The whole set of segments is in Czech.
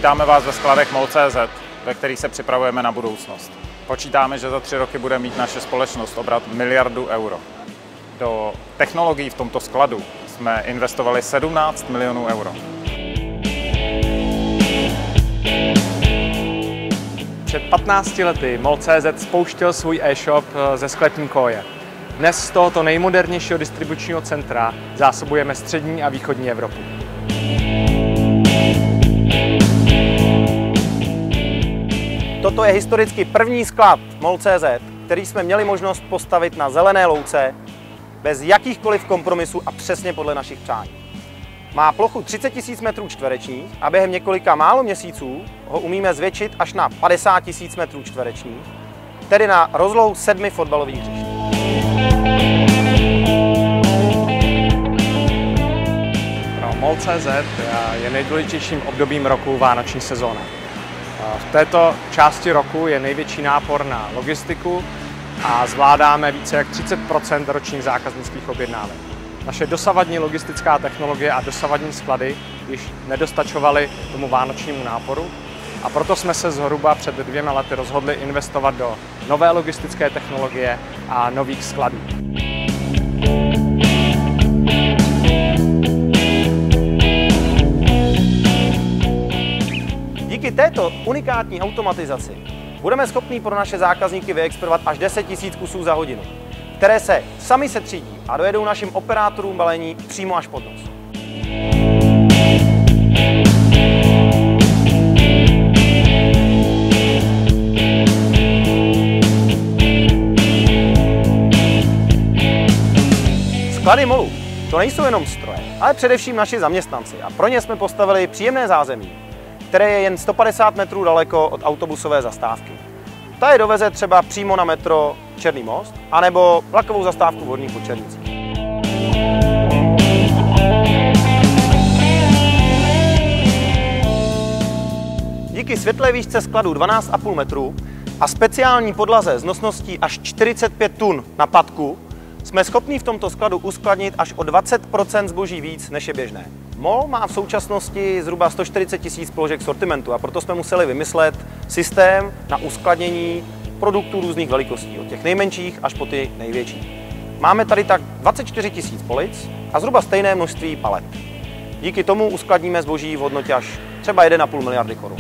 Vítáme vás ve skladech MOL.cz, ve kterých se připravujeme na budoucnost. Počítáme, že za 3 roky bude mít naše společnost obrat 1 miliardu euro. Do technologií v tomto skladu jsme investovali 17 milionů euro. Před 15 lety MOL.cz spouštěl svůj e-shop ze sklepní koje. Dnes z tohoto nejmodernějšího distribučního centra zásobujeme střední a východní Evropu. Toto je historicky první sklad MOL.cz, který jsme měli možnost postavit na zelené louce, bez jakýchkoliv kompromisů a přesně podle našich přání. Má plochu 30 000 metrů čtverečních a během několika málo měsíců ho umíme zvětšit až na 50 000 metrů čtverečních, tedy na rozlohu 7 fotbalových hřišť. Pro MOL.cz je nejdůležitějším obdobím roku vánoční sezóna. V této části roku je největší nápor na logistiku a zvládáme více jak 30% ročních zákaznických objednávek. Naše dosavadní logistická technologie a dosavadní sklady již nedostačovaly tomu vánočnímu náporu a proto jsme se zhruba před 2 lety rozhodli investovat do nové logistické technologie a nových skladů. Díky této unikátní automatizaci budeme schopni pro naše zákazníky vyexpedovat až 10 000 kusů za hodinu, které se sami setřídí a dojedou našim operátorům balení přímo až pod nos. Sklady MOLu to nejsou jenom stroje, ale především naši zaměstnanci a pro ně jsme postavili příjemné zázemí, které je jen 150 metrů daleko od autobusové zastávky. Ta je doveze třeba přímo na metro Černý most, anebo vlakovou zastávku v Horních Počernicích. Díky světlé výšce skladu 12,5 metrů a speciální podlaze s nosností až 45 tun na padku jsme schopni v tomto skladu uskladnit až o 20% zboží víc, než je běžné. MOL má v současnosti zhruba 140 000 položek sortimentu a proto jsme museli vymyslet systém na uskladnění produktů různých velikostí, od těch nejmenších až po ty největší. Máme tady tak 24 000 polic a zhruba stejné množství palet. Díky tomu uskladníme zboží v hodnotě až třeba 1,5 miliardy korun.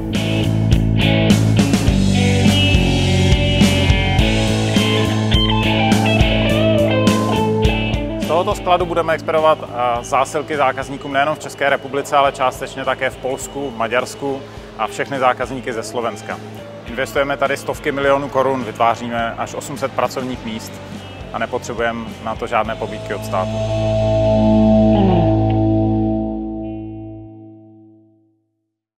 Z tohoto skladu budeme expedovat zásilky zákazníkům nejen v České republice, ale částečně také v Polsku, Maďarsku a všechny zákazníky ze Slovenska. Investujeme tady stovky milionů korun, vytváříme až 800 pracovních míst a nepotřebujeme na to žádné pobídky od státu.